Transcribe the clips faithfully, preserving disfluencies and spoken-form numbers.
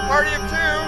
party of two.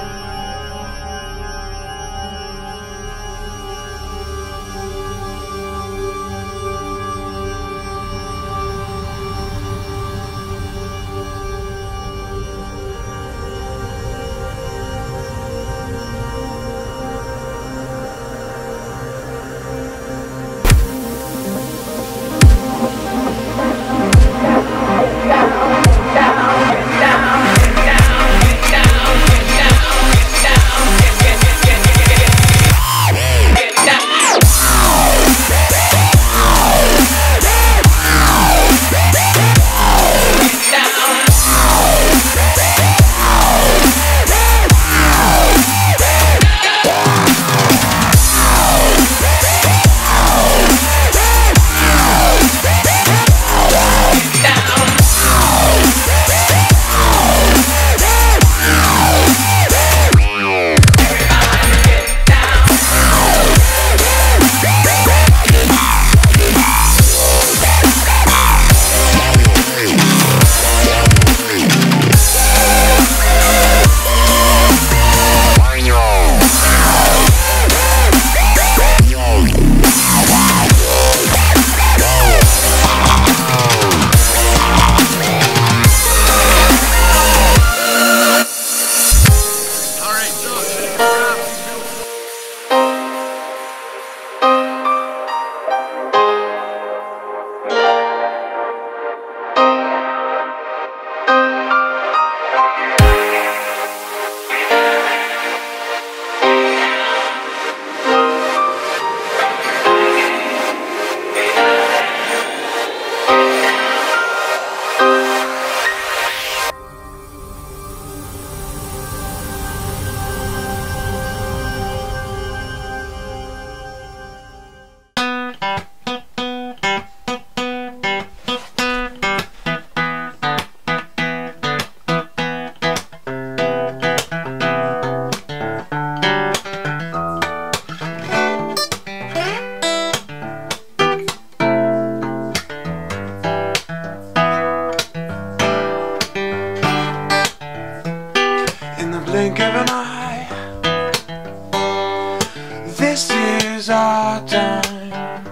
blink of an eye. This is our time.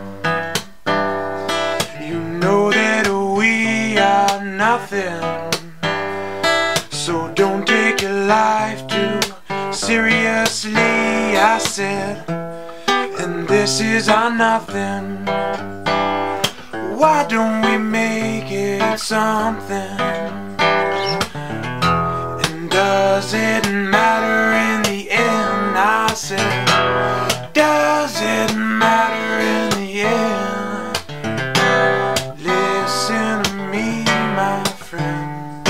You know that we are nothing, so don't take your life too seriously, I said. And this is our nothing. Why don't we make it something? And does it matter in the end? I said, does it matter in the end? Listen to me, my friend.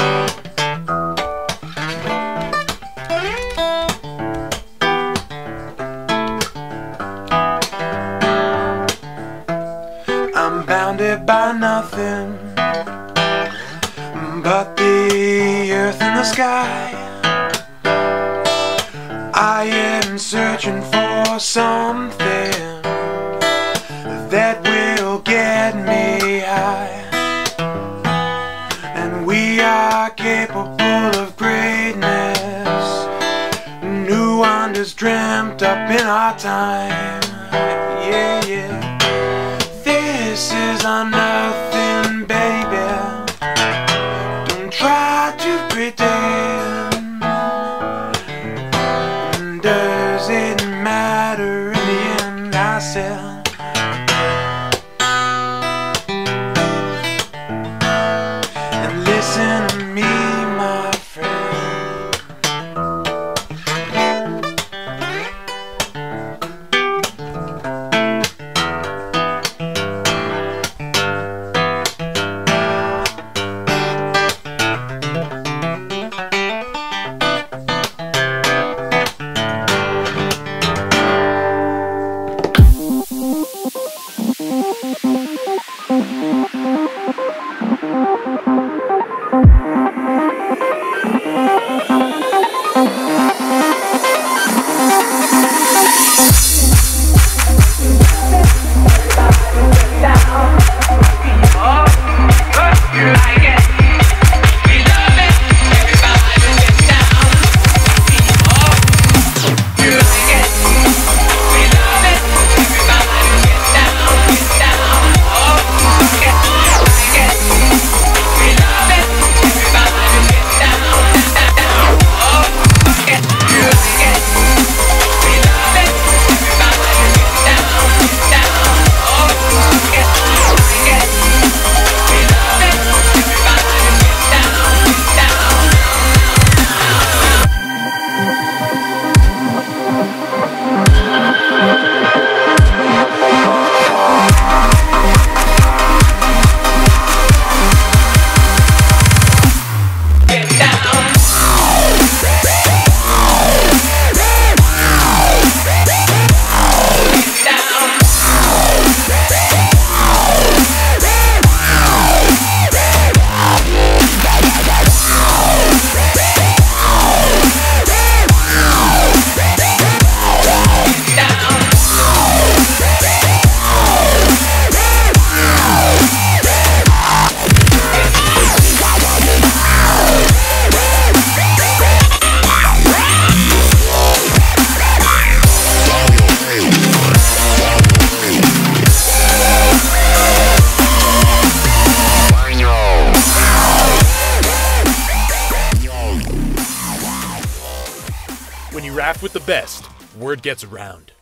I'm bounded by nothing but the earth and the sky. I am searching for something that will get me high. And we are capable of greatness, new wonders dreamt up in our time. Yeah, yeah. This is our nothing, baby. Don't try to pretend. Does it matter in the end? I said. And listen to me, my friend. When you raft with the best, word gets around.